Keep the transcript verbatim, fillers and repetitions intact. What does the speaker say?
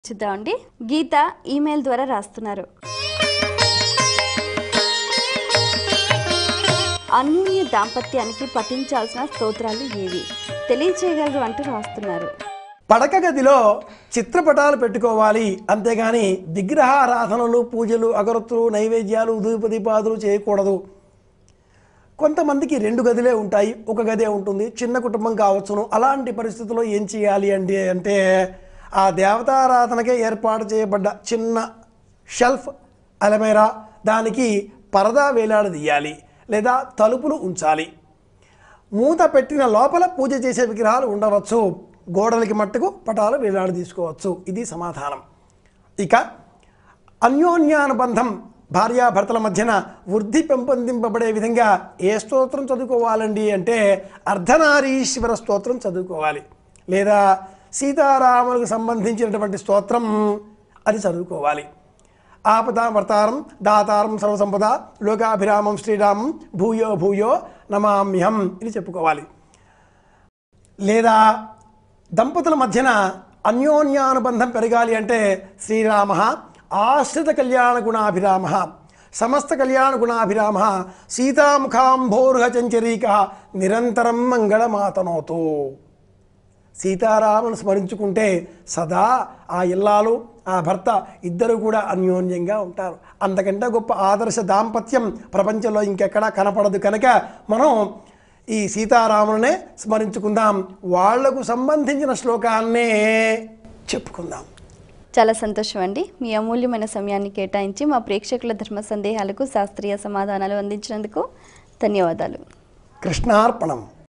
చూద్దామండి. గీత ఈమెయిల్ ద్వారా రాస్తున్నారు. అన్యోన్య దాంపత్యానికి పఠించాల్సిన స్తోత్రాలు ఏవి తెలియచేయగలరు అంటూ రాస్తున్నారు. పడక గదిలో చిత్రపటాలు పెట్టుకోవాలి, అంతేగాని విగ్రహారాధనలు, పూజలు, అగరత్తులు, నైవేద్యాలు, ధూపదీపాదులు చేయకూడదు. కొంతమందికి రెండు గదిలే ఉంటాయి, ఒక గదే ఉంటుంది, చిన్న కుటుంబం కావచ్చును. అలాంటి పరిస్థితుల్లో ఏం చేయాలి అంటే అంటే ఆ దేవతారాధనకే ఏర్పాటు చేయబడ్డ చిన్న షెల్ఫ్ అలమేరా, దానికి పరదా వేలాడదీయాలి లేదా తలుపులు ఉంచాలి. మూత పెట్టిన లోపల పూజ చేసే విగ్రహాలు ఉండవచ్చు, గోడలకి మట్టుకు పటాలు వేలాడి తీసుకోవచ్చు. ఇది సమాధానం. ఇక అన్యోన్యానుబంధం భార్యాభర్తల మధ్యన వృద్ధి పెంపొందింపబడే విధంగా ఏ స్తోత్రం చదువుకోవాలండి అంటే అర్ధనారీశ్వర స్తోత్రం చదువుకోవాలి, లేదా సీతారాములకు సంబంధించినటువంటి స్తోత్రం అది చదువుకోవాలి. ఆపదావర్తారం దాతారం సర్వసంపద లోకాభిరామం శ్రీరామం భూయో భూయో నమామ్యహం ఇది చెప్పుకోవాలి. లేదా దంపతుల మధ్యన అన్యోన్యానుబంధం పెరగాలి అంటే శ్రీరామ ఆశ్రిత కళ్యాణ గుణాభిరామ సమస్త కళ్యాణ గుణాభిరామ సీతాముఖాంభోర్హ చంచరీక నిరంతరం మంగళమాతనోతు. సీతారామును స్మరించుకుంటే సదా ఆ ఇల్లాలు ఆ భర్త ఇద్దరు కూడా అన్యోన్యంగా ఉంటారు. అంతకంటే గొప్ప ఆదర్శ దాంపత్యం ప్రపంచంలో ఇంకెక్కడా కనపడదు. కనుక మనం ఈ సీతారాములనే స్మరించుకుందాం, వాళ్లకు సంబంధించిన శ్లోకాన్నే చెప్పుకుందాం. చాలా సంతోషం అండి. మీ అమూల్యమైన సమయాన్ని కేటాయించి మా ప్రేక్షకుల ధర్మ సందేహాలకు శాస్త్రీయ సమాధానాలు అందించినందుకు ధన్యవాదాలు. కృష్ణార్పణం.